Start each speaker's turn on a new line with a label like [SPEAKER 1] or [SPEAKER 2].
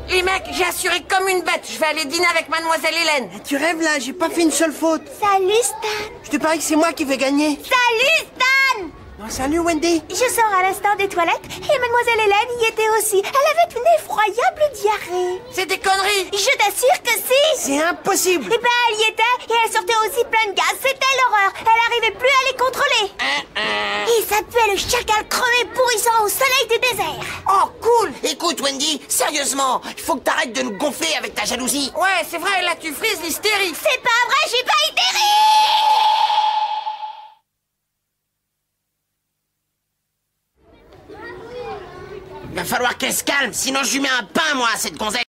[SPEAKER 1] Les mecs, j'ai assuré comme une bête. Je vais aller dîner avec mademoiselle Hélène.
[SPEAKER 2] Tu rêves là, j'ai pas fait une seule faute.
[SPEAKER 3] Salut Stan.
[SPEAKER 2] Je te parie que c'est moi qui vais gagner.
[SPEAKER 3] Salut Stan.
[SPEAKER 2] Non, salut Wendy.
[SPEAKER 3] Je sors à l'instant des toilettes et mademoiselle Hélène y était aussi. Elle avait une effroyable diarrhée.
[SPEAKER 1] C'est des conneries.
[SPEAKER 3] Je t'assure que si.
[SPEAKER 2] C'est impossible.
[SPEAKER 3] Eh ben, elle y était et elle sortait aussi plein de gaz. C'était l'horreur. Elle n'arrivait plus à les contrôler. Et ça puait le chacal crevé pourrissant au soleil du désert.
[SPEAKER 1] Oh, cool.
[SPEAKER 4] Écoute, Wendy, sérieusement, il faut que t'arrêtes de nous gonfler avec ta jalousie.
[SPEAKER 1] Ouais, c'est vrai, là tu frises l'hystérie.
[SPEAKER 3] C'est pas vrai, j'ai pas été ri.
[SPEAKER 4] Il va falloir qu'elle se calme, sinon je lui mets un pain, moi, à cette gonzesse.